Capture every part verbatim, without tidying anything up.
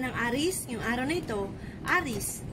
kapalaran ng Aries, yung araw na ito, Aries.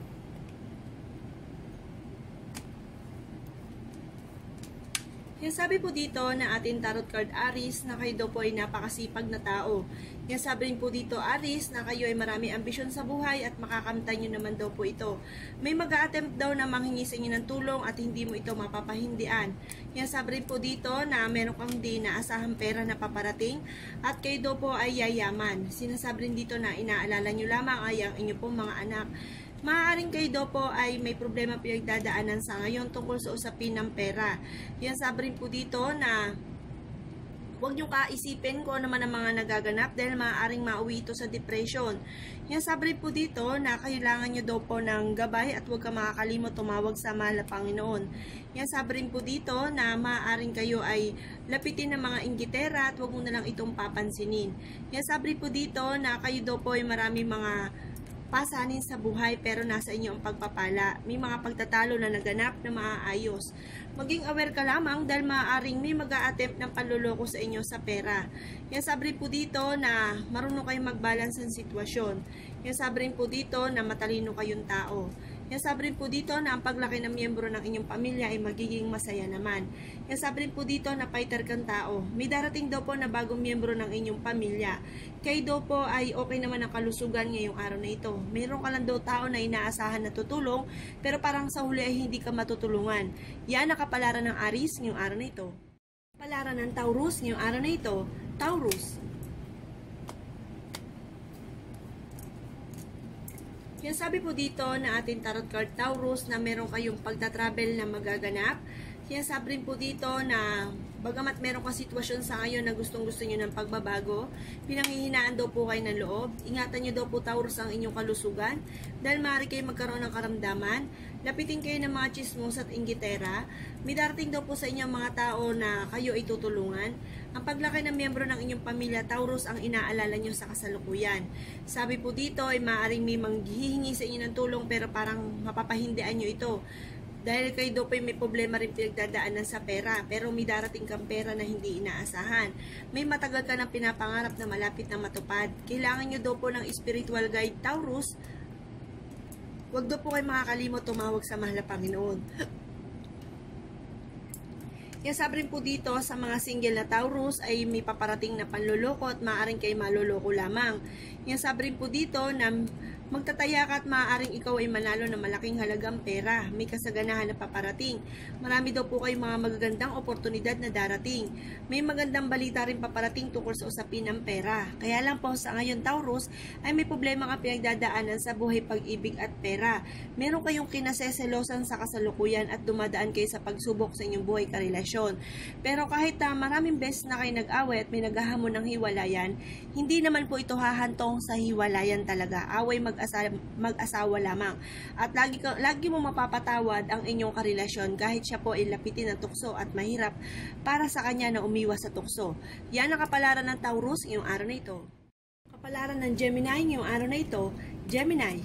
Yan sabi po dito na ating tarot card Aries na kayo daw po ay napakasipag na tao. Yan sabi rin po dito Aries na kayo ay marami ambisyon sa buhay at makakamtan nyo naman daw po ito. May mag-a-attempt daw na manghingi sa inyo ng tulong at hindi mo ito mapapahindian. Yan sabi rin po dito na meron kang hindi naasahang pera na paparating at kayo daw po ay yayaman. Sinasabi rin dito na inaalala nyo lamang ay ang inyo pong mga anak. Maaaring kayo daw po ay may problema pinagdadaanan sa ngayon tungkol sa usapin ng pera. Yan sabi rin po dito na huwag nyo kaisipin kung ano man ang mga nagaganap dahil maaaring mauwi ito sa depression. Yan sabi rin po dito na kailangan nyo daw po ng gabay at huwag ka makakalimot tumawag sa mahal na Panginoon. Yan sabi rin po dito na maaaring kayo ay lapitin ng mga inggitera at huwag mo na lang itong papansinin. Yan sabi rin po dito na kayo daw po ay marami mga pasanin sa buhay pero nasa inyo ang pagpapala. May mga pagtatalo na naganap na maaayos. Maging aware ka lamang dahil maaaring may mag-a-attempt ng panluloko sa inyo sa pera. Yan sabi po dito na marunong kayong mag-balance ng sitwasyon. Yan sabi po dito na matalino kayong tao. Yan sabi rin po dito na ang paglaki ng miyembro ng inyong pamilya ay magiging masaya naman. Yan sabi rin po dito na fighter kang tao. May darating daw po na bagong miyembro ng inyong pamilya. Kayo daw po ay okay naman ang kalusugan ngayong araw na ito. Mayroon ka lang daw tao na inaasahan na tutulong pero parang sa huli ay hindi ka matutulungan. Yan ang kapalaran ng Aries ngayong araw na ito. Kapalaran ng Taurus ngayong araw na ito, Taurus. Yan sabi po dito na ating tarot card Taurus na meron kayong pagta-travel na magaganap. Yan sabi rin po dito na bagamat meron kang sitwasyon sa ngayon na gustong gusto nyo ng pagbabago, pinanghihinaan daw po kayo ng loob. Ingatan nyo daw po Taurus ang inyong kalusugan dahil maaari kayo magkaroon ng karamdaman. Lapitin kayo ng mga chismos at inggitera. May darating daw po sa inyo mga tao na kayo ay tutulungan. Ang paglaki ng miyembro ng inyong pamilya, Taurus ang inaalala nyo sa kasalukuyan. Sabi po dito ay maaaring may manghihingi sa inyo ng tulong pero parang mapapahindian nyo ito. Dahil kayo daw po may problema rin pinagdadaanan sa pera, pero may darating kang pera na hindi inaasahan. May matagal ka ng pinapangarap na malapit na matupad. Kailangan nyo daw po ng spiritual guide, Taurus. Huwag daw po kayo makakalimot tumawag sa mahal na Panginoon. Yan sabi rin po dito sa mga single na Taurus ay may paparating na panloloko at maaaring kayo maloloko lamang. Yan sabi rin po dito na magtataya ka at maaaring ikaw ay manalo ng malaking halagang pera. May kasaganahan na paparating. Marami daw po kayong mga magagandang oportunidad na darating. May magandang balita rin paparating tungkol sa usapin ng pera. Kaya lang po sa ngayon Taurus ay may problema ka pinagdadaanan sa buhay, pag-ibig at pera. Meron kayong kinaseselosan sa kasalukuyan at dumadaan kayo sa pagsubok sa inyong buhay karelasyon. Pero kahit uh, maraming beses na kayo nag-away at may naghahamon ng hiwalayan, hindi naman po ito hahantong sa hiwalayan talaga. Away mag-asa mag-asawa lamang. At lagi, lagi mo mapapatawad ang inyong karelasyon kahit siya po ay lapitin ng tukso at mahirap para sa kanya na umiwas sa tukso. Yan ang kapalaran ng Taurus ngayong araw na ito. Kapalaran ng Gemini ngayong araw na ito, Gemini.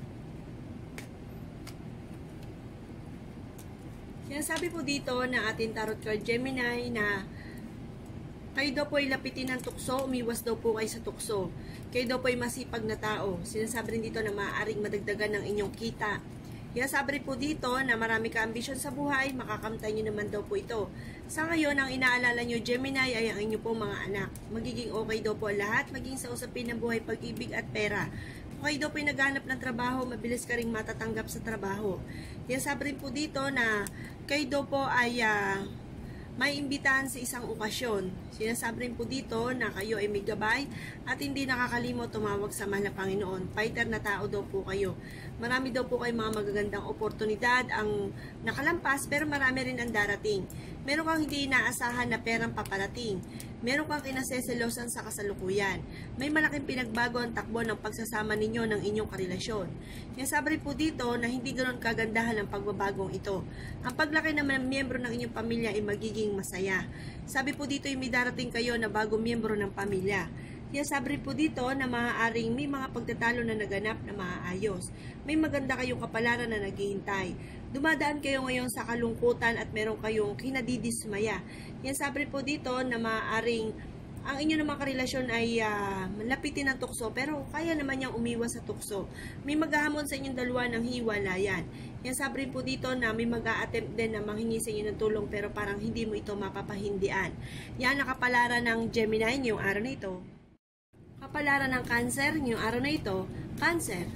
Yan sabi po dito na ating tarot card Gemini na kayo daw po ay lapitin ng tukso, umiwas daw po kayo sa tukso. Kayo daw po ay masipag na tao. Sinasabi rin dito na maaaring madagdagan ng inyong kita. Yan sabi rin po dito na marami ka ambisyon sa buhay, makakamtan nyo naman daw po ito. Sa ngayon, ang inaalala nyo Gemini ay ang inyo pong mga anak. Magiging okay daw po lahat, maging sa usapin ng buhay, pag-ibig at pera. Kung kayo daw po ay naghanap ng trabaho, mabilis ka rin matatanggap sa trabaho. Yan sabi rin po dito na kayo daw po ay uh, may imbitahan sa isang okasyon. Sinasabi rin po dito na kayo ay may gabay at hindi nakakalimot tumawag sa mahal na Panginoon. Fighter na tao daw po kayo. Marami daw po kayong mga magagandang oportunidad ang nakalampas pero marami rin ang darating. Meron kang hindi inaasahan na perang paparating. Meron kang kinaseselosan sa kasalukuyan. May malaking pinagbago ang takbo ng pagsasama ninyo ng inyong karelasyon. Yan sabi rin po dito na hindi ganoon kagandahan ang pagbabagong ito. Ang paglaki naman ng miyembro ng inyong pamilya ay magiging masaya. Sabi po dito ay may darating kayo na bagong miyembro ng pamilya. Yan sabi rin po dito na maaaring may mga pagtatalo na naganap na maaayos. May maganda kayong kapalaran na naghihintay. Dumadaan kayo ngayon sa kalungkutan at meron kayong kinadidismaya. Yan sabi rin po dito na maaaring ang inyo namang karelasyon ay uh, lapitin ng tukso pero kaya naman niyang umiwas sa tukso. May maghahamon sa inyong dalawa ng hiwalayan. Yan sabi rin po dito na may mag-a-attempt din na manghingi sa inyo ng tulong pero parang hindi mo ito mapapahindian. Yan nakapalaran ng Gemini ngayong araw na ito. Kapalaran ng Cancer ngayong araw na ito, Cancer.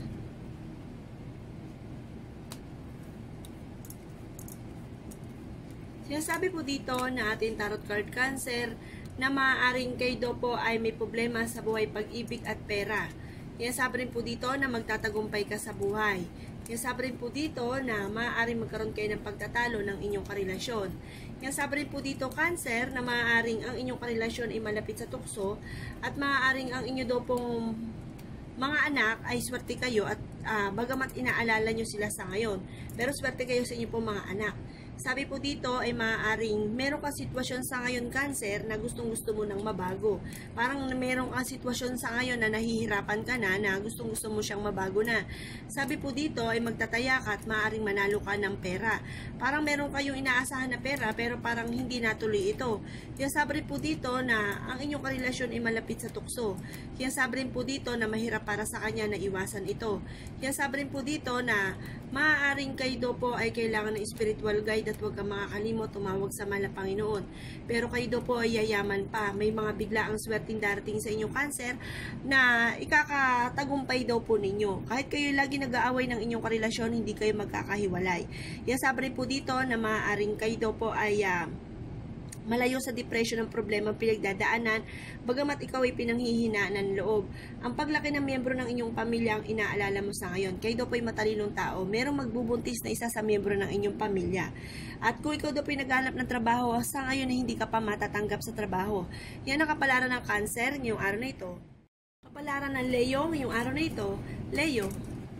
Sinasabi po dito na ating tarot card Cancer na maaaring kayo daw po ay may problema sa buhay, pag-ibig at pera. Sinasabi rin po dito na magtatagumpay ka sa buhay. Sinasabi rin po dito na maaaring magkaroon kayo ng pagtatalo ng inyong karelasyon. Sinasabi rin po dito Cancer na maaaring ang inyong karelasyon ay malapit sa tukso at maaaring ang inyo daw pong mga anak ay swerte kayo at uh, bagamat inaalala nyo sila sa ngayon. Pero swerte kayo sa inyo pong mga anak. Sabi po dito ay maaaring meron kang sitwasyon sa ngayon Cancer na gustong gusto mo nang mabago. Parang meron kang sitwasyon sa ngayon na nahihirapan ka na na gustong gusto mo siyang mabago na. Sabi po dito ay magtataya ka at maaaring manalo ka ng pera. Parang meron kayong inaasahan na pera pero parang hindi natuloy ito. Kaya sabi rin po dito na ang inyong karelasyon ay malapit sa tukso. Kaya sabi rin po dito na mahirap para sa kanya na iwasan ito. Kaya sabi rin po dito na maaaring kayo daw po ay kailangan ng spiritual guide at huwag kang makakalimot tumawag sa mahal na Panginoon. Pero kayo daw po ay yayaman pa. May mga biglaang swerteng darating sa inyong Cancer na ikakatagumpay daw po ninyo. Kahit kayo lagi nag-aaway ng inyong karelasyon, hindi kayo magkakahiwalay. Kaya sabi rin po dito na maaaring kayo daw po ay uh, malayo sa depression ng problema pinagdadaanan, bagamat ikaw ay pinanghihinaan ng loob. Ang paglaki ng miyembro ng inyong pamilya ang inaalala mo sa ngayon. Kayo daw po ay matalinong tao, merong magbubuntis na isa sa miyembro ng inyong pamilya. At kung ikaw daw po ay naghanap ng trabaho, sa ngayon na hindi ka pa matatanggap sa trabaho. Yan ang kapalaran ng Cancer ngayong araw na ito. Kapalaran ng Leo ngayong araw na ito, Leo.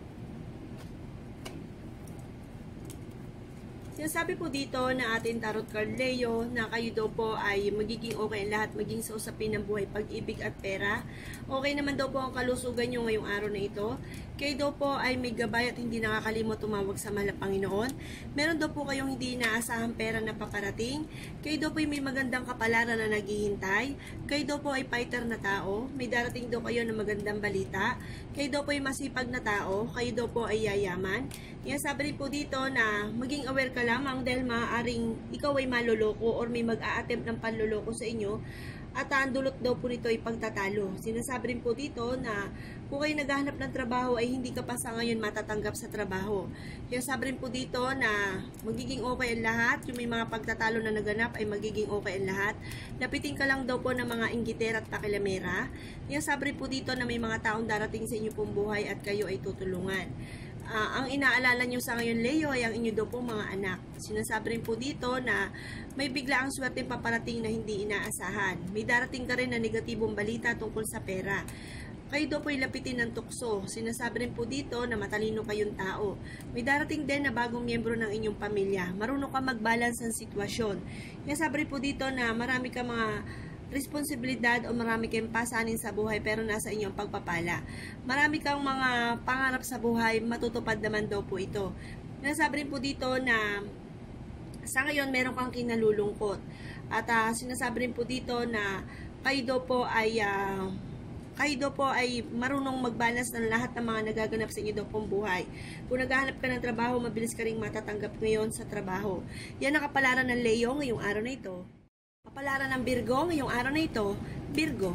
Sinasabi po dito na ating tarot card Leo na kayo daw po ay magiging okay ang lahat, maging sa usapin ng buhay, pag-ibig at pera. Okay naman daw po ang kalusugan nyo ngayong araw na ito. Kayo daw po ay may gabay at hindi nakakalimot tumawag sa mahal na Panginoon. Meron daw po kayong hindi inaasahang pera na paparating. Kayo daw po ay may magandang kapalaran na naghihintay. Kayo daw po ay fighter na tao. May darating daw kayo na magandang balita. Kayo daw po ay masipag na tao. Kayo daw po ay yayaman. Yan sabi rin po dito na maging aware ka lamang dahil maaaring ikaw ay maloloko or may mag-a-attempt ng panloloko sa inyo at ang dulot daw po nito ay pagtatalo. Sinasabi rin po dito na kung kayo naghahanap ng trabaho ay hindi ka pa sa ngayon matatanggap sa trabaho. Kaya sabi rin po dito na magiging okay ang lahat, yung may mga pagtatalo na naganap ay magiging okay ang lahat. Lapitin ka lang daw po ng mga inggitera at pakilamera. Kaya sabi rin po dito na may mga taong darating sa inyo pong buhay at kayo ay tutulungan. Uh, ang inaalala nyo sa ngayon Leo ay ang inyo daw po mga anak. Sinasabi rin po dito na may bigla ang swerte paparating na hindi inaasahan. May darating ka rin na negatibong balita tungkol sa pera. Kayo daw po ay lapitin ng tukso. Sinasabi rin po dito na matalino kayong tao. May darating din na bagong miyembro ng inyong pamilya. Marunong ka mag-balance ng sitwasyon. Sinasabi rin po dito na marami ka mga responsibilidad o marami kayong pasanin sa buhay pero nasa inyong pagpapala. Marami kang mga pangarap sa buhay, matutupad naman daw po ito. Sinasabi rin po dito na sa ngayon meron kang kinalulungkot. At uh, sinasabi rin po dito na kayo daw po ay uh, kayo daw po ay marunong mag-balance ng lahat ng mga nagaganap sa inyo daw pong buhay. Kung naghahanap ka ng trabaho, mabilis ka rin matatanggap ngayon sa trabaho. Yan ang kapalaran ng Leo ngayong araw na ito. Kapalaran ng Virgo ngayong araw na ito, Virgo.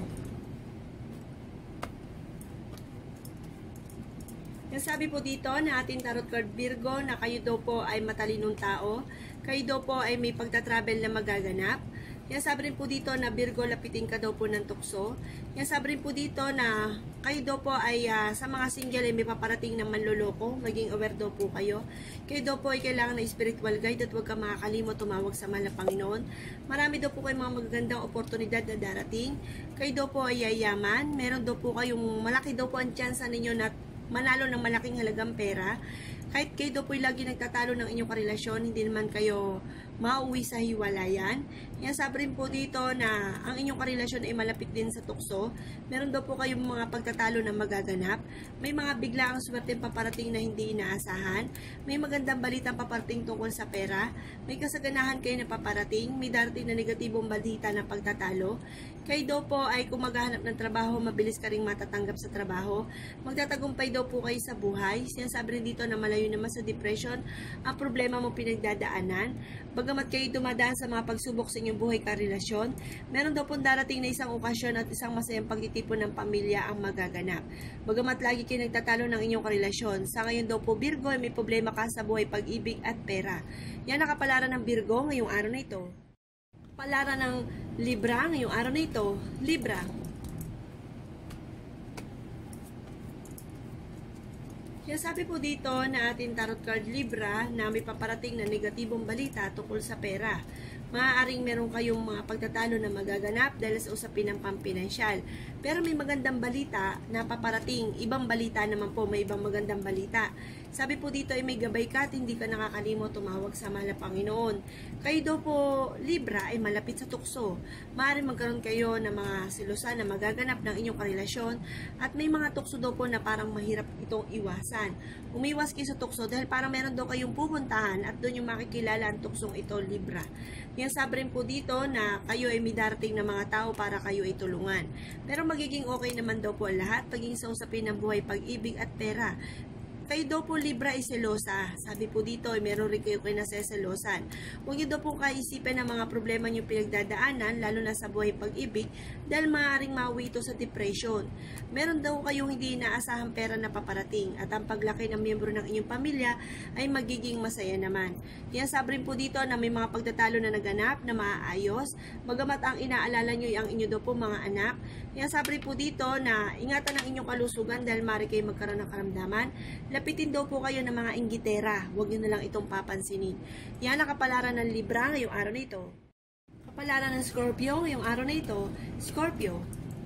Sabi po dito na ating tarot card Virgo na kayo daw po ay matalinong tao. Kayo daw po ay may pagta-travel na magaganap. Yan sabi rin po dito na Virgo, lapitin ka daw po ng tukso. Yan sabi rin po dito na kayo daw po ay uh, sa mga single ay may paparating na manloloko. Maging aware daw po kayo. Kayo daw po ay kailangan ng spiritual guide at huwag ka makakalimot tumawag sa mahal na Panginoon. Marami daw po kayong mga magagandang oportunidad na darating. Kayo daw po ay yayaman. Meron daw po kayong malaki daw po ang tsansa ninyo na manalo ng malaking halagang pera. Kahit kayo daw po lagi nagtatalo ng inyong karelasyon, hindi naman kayo mauwi sa hiwalayan. Yan, sabi rin po dito na ang inyong karelasyon ay malapit din sa tukso. Meron daw po kayong mga pagtatalo na magaganap. May mga biglaang swerte paparating na hindi inaasahan. May magandang balitang paparating tungkol sa pera. May kasaganahan kayo na paparating. May darating na negatibong balita na pagtatalo. Kayo daw po ay kung maghahanap ng trabaho, mabilis ka ring matatanggap sa trabaho. Magtatagumpay daw po kayo sa buhay. Sinasabi rin dito na malayo naman sa depression ang problema mo pinagdadaanan. Bagamat kayo dumadaan sa mga pagsubok sa inyong buhay karelasyon, meron daw pong darating na isang okasyon at isang masayang pagtitipon ng pamilya ang magaganap. Bagamat lagi kayo nagtatalo ng inyong karelasyon, sa ngayon daw po Virgo ay may problema ka sa buhay, pag-ibig at pera. Yan ang kapalaran ng Virgo ngayong araw na ito. Kapalaran ng Libra ngayong araw na ito, Libra. Kaya sabi po dito na ating tarot card Libra na may paparating na negatibong balita tungkol sa pera. Maaaring meron kayong mga pagtatalo na magaganap dahil sa usapin ng pampinansyal. Pero may magandang balita na paparating. Ibang balita naman po, may ibang magandang balita. Sabi po dito ay may gabay ka at hindi ka nakakalimot tumawag sa mahal na Panginoon. Kayo daw po, Libra, ay malapit sa tukso. Maaaring magkaroon kayo ng mga silusan na magaganap ng inyong karelasyon at may mga tukso daw po na parang mahirap itong iwasan. Umiwas kayo sa tukso dahil parang meron daw kayong pupuntahan at doon yung makikilala ang tuksong ito, Libra. Yan, sabi rin po dito na kayo ay may darating na mga tao para kayo ay tulungan. Pero magiging okay naman daw po lahat pagiging sa usapin ng buhay, pag-ibig at pera. Kayo daw po Libra ay selosa. Sabi po dito ay meron rin kayo kayo naseselosan. Huwag niyo daw po kaisipin ng mga problema niyo pinagdadaanan, lalo na sa buhay pag-ibig, dahil maaaring mauwi ito sa depression. Meron daw kayong hindi inaasahang pera na paparating at ang paglaki ng miyembro ng inyong pamilya ay magiging masaya naman. Kaya sabi rin po dito na may mga pagtatalo na naganap na maaayos, bagamat ang inaalala niyo ay ang inyo daw po mga anak. Kaya sabi rin po dito na ingatan ang inyong kalusugan dahil maaari kayo magkaroon ng karamdaman. Lapitin daw po kayo ng mga inggitera. Huwag nyo na lang itong papansinin. Yan ang kapalaran ng Libra ngayong araw na ito. Kapalaran ng Scorpio ngayong araw na ito, Scorpio.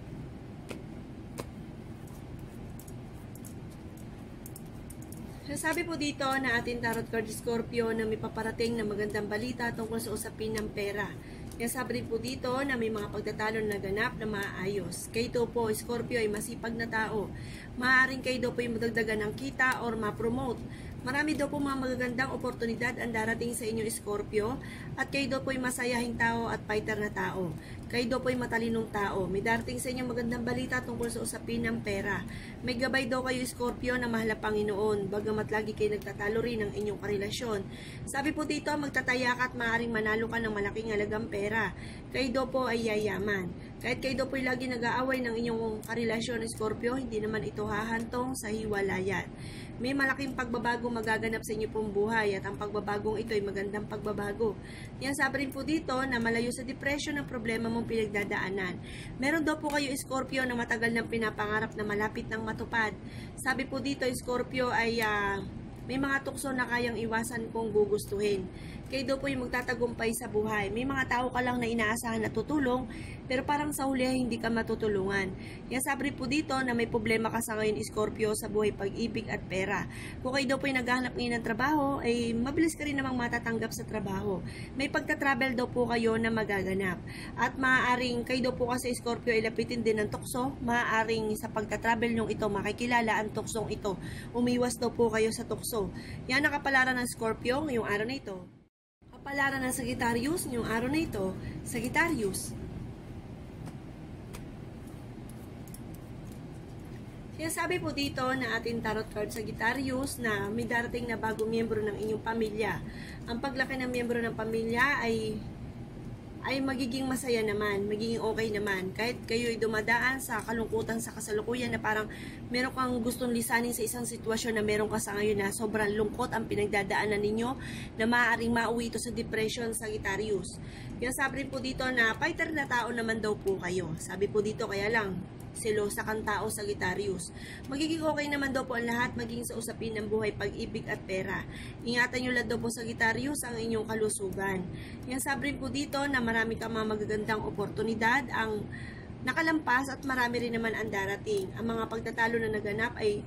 Sabi po dito na ating tarot card Scorpio na may paparating na magandang balita tungkol sa usapin ng pera. Kaya sabi rin po dito na may mga pagtatalo na ganap na maayos. Kayo po, Scorpio, ay masipag na tao. Maaaring kayo daw po yung madagdagan ng kita or ma-promote. Marami daw po mga magagandang oportunidad ang darating sa inyo, Scorpio. At kayo daw po yung masayahing tao at fighter na tao. Kayo daw po yung matalinong tao. May darating sa inyo magandang balita tungkol sa usapin ng pera. May gabay daw kayo, Scorpio, na mahal na Panginoon. Bagamat lagi kayo nagtatalo rin ng inyong karelasyon. Sabi po dito, magtataya ka at maaaring manalo ka ng malaking halagang pera. Kayo daw po ay yayaman. Kahit kayo daw po ay lagi nag-aaway ng inyong karelasyon, Scorpio, hindi naman ito hahantong sa hiwalayan. May malaking pagbabago magaganap sa inyo pong buhay at ang pagbabagong ito ay magandang pagbabago. Yan, sabi rin po dito na malayo sa depression ang problema mong pinagdadaanan. Meron daw po kayo, Scorpio, na matagal nang pinapangarap na malapit ng matupad. Sabi po dito, Scorpio, ay uh, may mga tukso na kayang iwasan kung gugustuhin. Kayo daw po yung magtatagumpay sa buhay. May mga tao ka lang na inaasahan na tutulong, pero parang sa huli hindi ka matutulungan. Kaya sabi po dito na may problema ka sa ngayon, Scorpio, sa buhay, pag-ibig at pera. Kung kayo daw po yung naghahanap ngayon ng trabaho, ay mabilis ka rin namang matatanggap sa trabaho. May pagta-travel daw po kayo na magaganap. At maaaring kayo daw po kasi, Scorpio, ay lapitin din ng tukso. Maaaring sa pagta-travel nyong ito, makikilala ang tuksong ito. Umiwas daw po kayo sa tukso. Yan ang kapalaran ng Scorpio ngayong araw na ito. Kapalaran ng Sagittarius ngayong araw na ito, Sagittarius. Kaya sabi po dito na ating tarot card Sagittarius na may darating na bagong miyembro ng inyong pamilya. Ang paglaki ng miyembro ng pamilya ay ay magiging masaya naman, magiging okay naman. Kahit kayo ay dumadaan sa kalungkutan sa kasalukuyan na parang meron kang gustong lisanin sa isang sitwasyon na meron ka sa ngayon na sobrang lungkot ang pinagdadaanan ninyo, na maaaring mauwi ito sa depression, Sagittarius. Kaya sabi rin po dito na fighter na tao naman daw po kayo. Sabi po dito, kaya lang selosa kang tao, Sagittarius. Magiging okay naman daw po ang lahat, maging sa usapin ng buhay, pag-ibig at pera. Ingatan nyo lang daw po, Sagittarius, ang inyong kalusugan. Yan, sabi rin po dito na marami kang mga magagandang oportunidad ang nakalampas at marami rin naman ang darating. Ang mga pagtatalo na naganap ay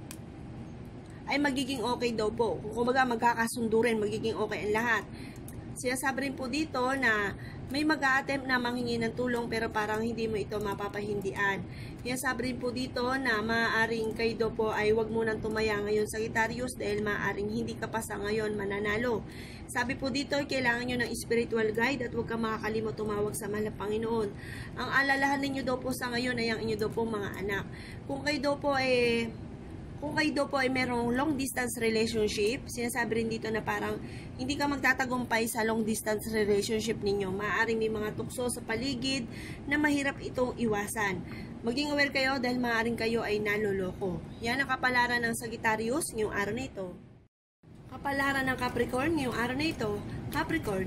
ay magiging okay daw po. Kung kumbaga magkakasundo rin, magiging okay ang lahat. Sinasabi rin po dito na may mag-a-attempt na manghingi ng tulong pero parang hindi mo ito mapapahindian. Sinasabi rin po dito na maaaring kayo daw po ay wag munang tumaya ngayon Sagittarius dahil maaaring hindi ka pa sa ngayon mananalo. Sabi po dito, kailangan nyo ng spiritual guide at huwag ka makakalimot tumawag sa mahal na Panginoon. Ang alalahanin nyo daw po sa ngayon ay ang inyo daw po mga anak. Kung kayo daw po ay Kung kayo daw po ay merong long distance relationship, sinasabi rin dito na parang hindi ka magtatagumpay sa long distance relationship ninyo. Maaaring may mga tukso sa paligid na mahirap itong iwasan. Maging aware kayo dahil maaaring kayo ay naloloko. Yan ang kapalaran ng Sagittarius ngayong araw na ito. Kapalaran ng Capricorn ngayong araw na ito. Capricorn,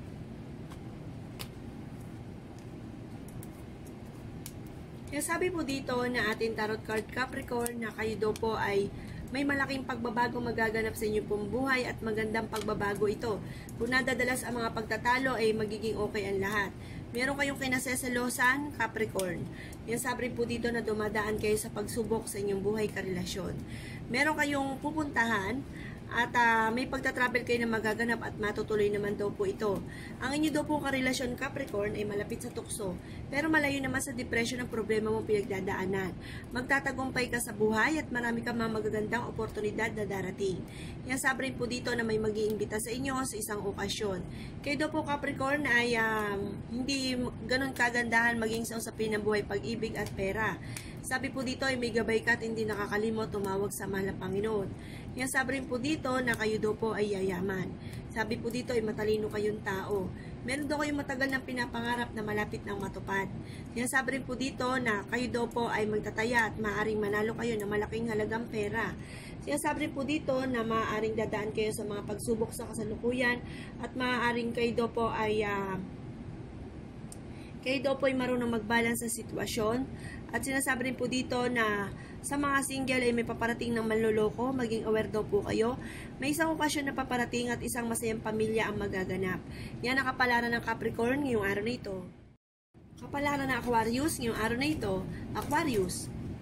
kaya sabi po dito na ating tarot card Capricorn na kayo daw po ay may malaking pagbabago magaganap sa inyong pong buhay at magandang pagbabago ito. Kung nadadalas ang mga pagtatalo ay magiging okay ang lahat. Meron kayong kinaseselosan, Capricorn. Yan sabi po dito na dumadaan kayo sa pagsubok sa inyong buhay karelasyon. Meron kayong pupuntahan at uh, may pagtatravel kayo na magaganap at matutuloy naman daw po ito. Ang inyo daw po karelasyon Capricorn ay malapit sa tukso, pero malayo naman sa depression ang problema mong pinagdadaanan. Magtatagumpay ka sa buhay at marami ka mga magagandang oportunidad na darating. Yan sabi rin po dito na may mag-iimbita sa inyo sa isang okasyon. Kayo daw po Capricorn ay um, hindi ganun kagandahan maging sa usapin ng buhay, pag-ibig at pera. Sabi po dito ay may gabay ka at hindi nakakalimot tumawag sa mahal na Panginoon. Yan sabi rin po dito na kayo daw po ay yayaman. Sabi po dito ay matalino kayong tao. Meron daw kayong matagal ng pinapangarap na malapit ng matupad. Yan sabi rin po dito na kayo daw po ay magtataya at maaaring manalo kayo ng malaking halagang pera. Sinasabi rin po dito na maaaring dadaan kayo sa mga pagsubok sa kasalukuyan at maaaring kayo daw po ay uh, kayo daw po ay marunong mag-balance sa sitwasyon. At sinasabi rin po dito na sa mga single ay may paparating ng manloloko, maging aware daw po kayo. May isang okasyon na paparating at isang masayang pamilya ang magaganap. Yan ang kapalaran ng Capricorn ngayong araw na ito. Kapalaran ng Aquarius ngayong araw na ito. Aquarius,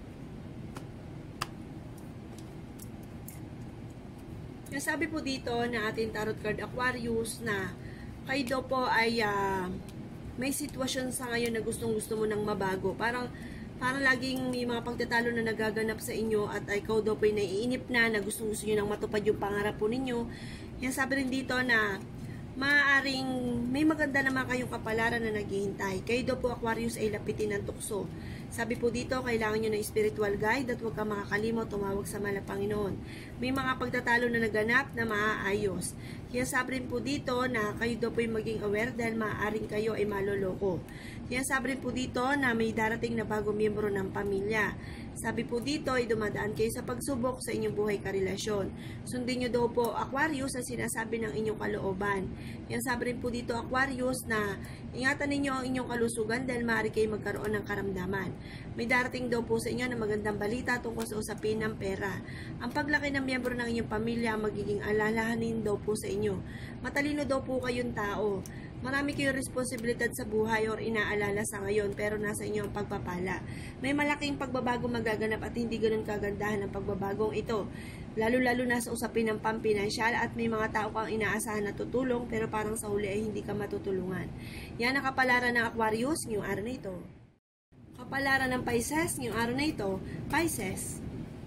nasabi po dito na ating tarot card Aquarius na kayo daw po ay uh, may sitwasyon sa ngayon na gustong gusto mo nang mabago. Parang Parang laging may mga pagtatalo na nagaganap sa inyo at ikaw daw po ay naiinip na na gustong gusto nyo nang matupad yung pangarap po ninyo. Yan sabi rin dito na maaaring may maganda naman kayong kapalaran na naghihintay. Kayo daw po Aquarius ay lapitin ng tukso. Sabi po dito, kailangan nyo ng spiritual guide at huwag kang makakalimot tumawag sa mahal na Panginoon. May mga pagtatalo na naganap na maaayos. Kaya sabi rin po dito na kayo daw po ay maging aware dahil maaaring kayo ay maloloko. Kaya sabi rin po dito na may darating na bagong miyembro ng pamilya. Sabi po dito ay dumadaan kayo sa pagsubok sa inyong buhay karelasyon. Sundin nyo daw po Aquarius ang sinasabi ng inyong kalooban. Yan sabi rin po dito Aquarius na ingatan ninyo ang inyong kalusugan dahil maaari kayo magkaroon ng karamdaman. May darating daw po sa inyo na magandang balita tungkol sa usapin ng pera. Ang paglaki ng miyembro ng inyong pamilya ang magiging alalahanin daw po sa inyo. Matalino daw po kayong tao. Marami kayong responsibilidad sa buhay or inaalala sa ngayon pero nasa inyo ang pagpapala. May malaking pagbabago magaganap at hindi ganun kagandahan ang pagbabagong ito. Lalo-lalo na sa usapin ng pampinansyal at may mga tao kang inaasahan na tutulong pero parang sa huli ay hindi ka matutulungan. Yan ang kapalaran ng Aquarius ngayong araw na ito. Kapalaran ng Pisces ngayong araw na ito. Pisces,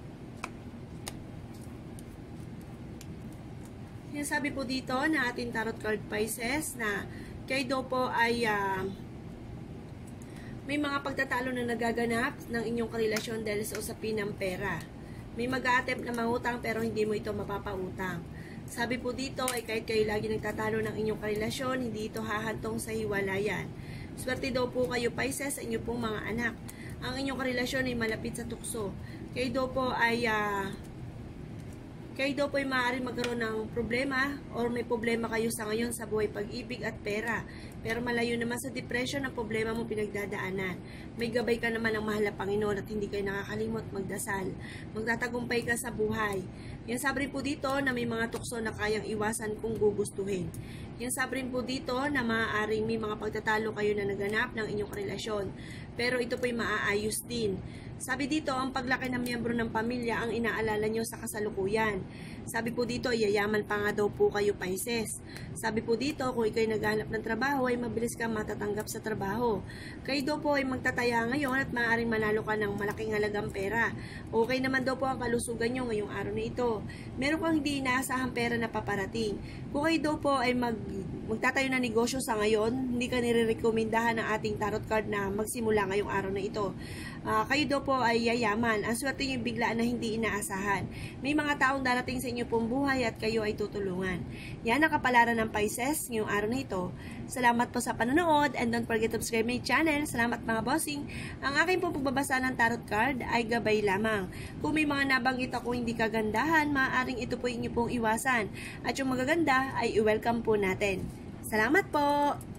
sabi po dito na ating tarot card Pisces na kayo daw po ay uh, may mga pagtatalo na nagaganap ng inyong karelasyon dahil sa usapin ng pera. May mag-a-attempt na mangutang pero hindi mo ito mapapautang. Sabi po dito ay kahit kayo lagi nagtatalo ng inyong karelasyon, hindi ito hahantong sa hiwalayan. Swerte daw po kayo Pisces sa inyong pong mga anak. Ang inyong karelasyon ay malapit sa tukso. Kayo daw po ay uh, kayo daw po ay maaaring magkaroon ng problema or may problema kayo sa ngayon sa buhay pag-ibig at pera. Pero malayo naman sa depression ang problema mo pinagdadaanan. May gabay ka naman ng mahal na Panginoon at hindi kayo nakakalimot magdasal. Magtatagumpay ka sa buhay. Yan sabi rin po dito na may mga tukso na kayang iwasan kung gugustuhin. Yan sabi rin po dito na maaaring may mga pagtatalo kayo na naganap ng inyong relasyon. Pero ito po ay maaayos din. Sabi dito, ang paglaki ng miyembro ng pamilya ang inaalala nyo sa kasalukuyan. Sabi po dito, yayaman pa nga daw po kayo, Pisces. Sabi po dito, kung ikaw'y naghahanap ng trabaho, ay mabilis kang matatanggap sa trabaho. Kayo daw po ay magtataya ngayon at maaaring manalo ka ng malaking halagang pera. Okay naman daw po ang kalusugan nyo ngayong araw na ito. Meron kang hindi inaasahang pera na paparating. Kung kayo daw po ay mag, magtatayo ng negosyo sa ngayon, hindi ka nire-recomendahan ng ating tarot card na magsimula ngayong araw na ito. Uh, kayo daw po ay yayaman. Ang swerte nyo bigla na hindi inaasahan. May mga taong darating sa inyo pong buhay at kayo ay tutulungan. Yan ang kapalaran ng Pisces ngayong araw na ito. Salamat po sa panonood and don't forget to subscribe my channel. Salamat mga bossing. Ang aking pong pagbabasa ng tarot card ay gabay lamang. Kung may mga nabanggit ako hindi kagandahan, maaaring ito po inyo pong iwasan. At yung magaganda ay i-welcome po natin. Salamat po!